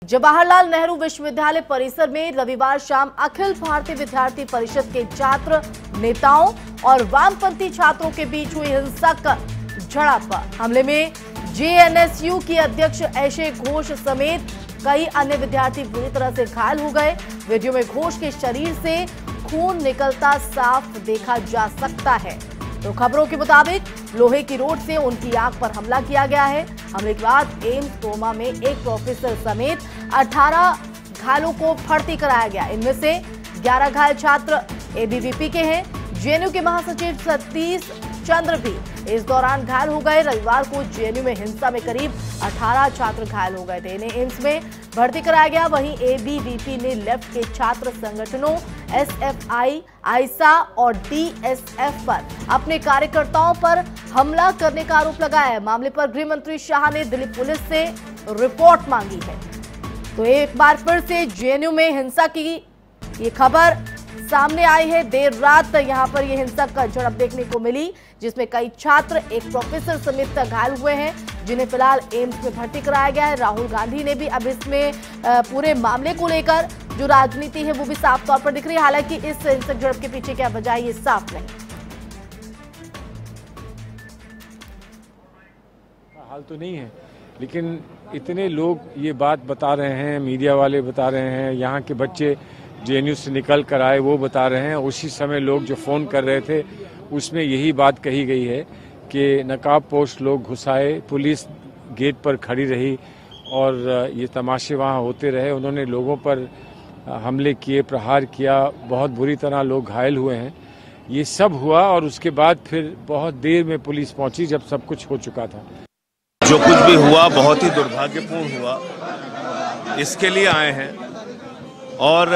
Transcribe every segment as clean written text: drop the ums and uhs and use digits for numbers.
जवाहरलाल नेहरू विश्वविद्यालय परिसर में रविवार शाम अखिल भारतीय विद्यार्थी परिषद के छात्र नेताओं और वामपंथी छात्रों के बीच हुई हिंसक झड़प। हमले में जेएनएसयू की अध्यक्ष ऐशे घोष समेत कई अन्य विद्यार्थी बुरी तरह से घायल हो गए। वीडियो में घोष के शरीर से खून निकलता साफ देखा जा सकता है। तो खबरों के मुताबिक लोहे की रोड से उनकी आंख पर हमला किया गया है। हमले के बाद एम्स कोमा में एक प्रोफेसर समेत 18 घायलों को भर्ती कराया गया। इनमें से 11 घायल छात्र एबीवीपी के हैं। जेएनयू के महासचिव सतीश चंद्र भी इस दौरान घायल हो गए। रविवार को जेएनयू में हिंसा में करीब 18 छात्र घायल हो गए थे। इन्हें एम्स में भर्ती कराया गया। वहीं एबीवीपी ने लेफ्ट के छात्र संगठनों एसएफआई, आईसा और डीएसएफ पर अपने कार्यकर्ताओं पर हमला करने का आरोप लगाया है। मामले पर गृह मंत्री शाह ने दिल्ली पुलिस से रिपोर्ट मांगी है। तो एक बार फिर से जेएनयू में हिंसा की ये खबर सामने आई है। देर रात यहां पर यह हिंसक का झड़प देखने को मिली, जिसमें कई छात्र, एक प्रोफेसर समेत घायल हुए हैं, जिन्हें फिलहाल एम्स में भर्ती कराया गया है। राहुल गांधी ने भी अब इसमें पूरे मामले को लेकर जो राजनीति है वो भी साफ तौर पर दिख रही है। हालांकि इस हिंसक झड़प के पीछे क्या वजह है ये साफ नहीं। हाल तो नहीं है, लेकिन इतने लोग ये बात बता रहे हैं, मीडिया वाले बता रहे हैं, यहाँ के बच्चे जेएनयू से निकल कर आए वो बता रहे हैं। उसी समय लोग जो फ़ोन कर रहे थे उसमें यही बात कही गई है कि नकाबपोश लोग घुसाए, पुलिस गेट पर खड़ी रही और ये तमाशे वहाँ होते रहे। उन्होंने लोगों पर हमले किए, प्रहार किया, बहुत बुरी तरह लोग घायल हुए हैं। ये सब हुआ और उसके बाद फिर बहुत देर में पुलिस पहुंची जब सब कुछ हो चुका था। जो कुछ भी हुआ बहुत ही दुर्भाग्यपूर्ण हुआ, इसके लिए आए हैं। और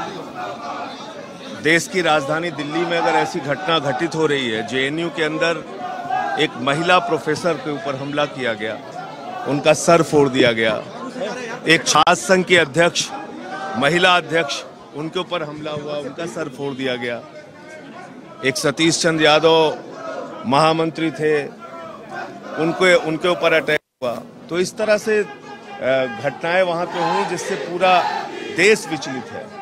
देश की राजधानी दिल्ली में अगर ऐसी घटना घटित हो रही है, जेएनयू के अंदर एक महिला प्रोफेसर के ऊपर हमला किया गया, उनका सर फोड़ दिया गया, एक छात्र संघ के अध्यक्ष, महिला अध्यक्ष, उनके ऊपर हमला हुआ, उनका सर फोड़ दिया गया, एक सतीश चंद्र यादव महामंत्री थे, उनके ऊपर अटैक हुआ। तो इस तरह से घटनाएं वहां पे हुई जिससे पूरा देश विचलित है।